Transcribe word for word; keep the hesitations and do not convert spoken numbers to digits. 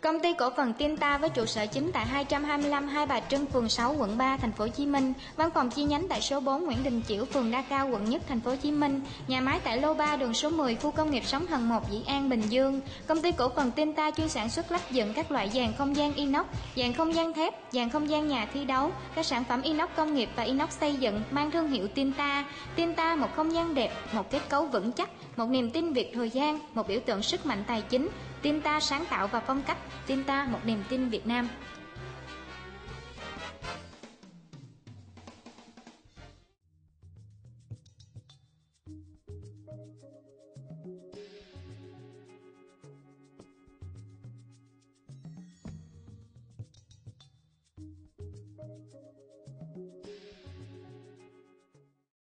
Công ty cổ phần Tinta với trụ sở chính tại hai trăm hai mươi lăm Hai Bà Trưng, phường sáu, quận ba, thành phố Hồ Chí Minh, văn phòng chi nhánh tại số bốn Nguyễn Đình Chiểu, phường Đa Cao, quận Nhất, thành phố Hồ Chí Minh, nhà máy tại lô ba, đường số mười, khu công nghiệp Sóng Thần một, Dĩ An, Bình Dương. Công ty cổ phần Tinta chuyên sản xuất lắp dựng các loại dàn không gian inox, dàn không gian thép, dàn không gian nhà thi đấu, các sản phẩm inox công nghiệp và inox xây dựng mang thương hiệu Tinta. Tinta, một không gian đẹp, một kết cấu vững chắc, một niềm tin Việt thời gian, một biểu tượng sức mạnh tài chính. Tinta sáng tạo và phong cách. Tinta, một niềm tin Việt Nam.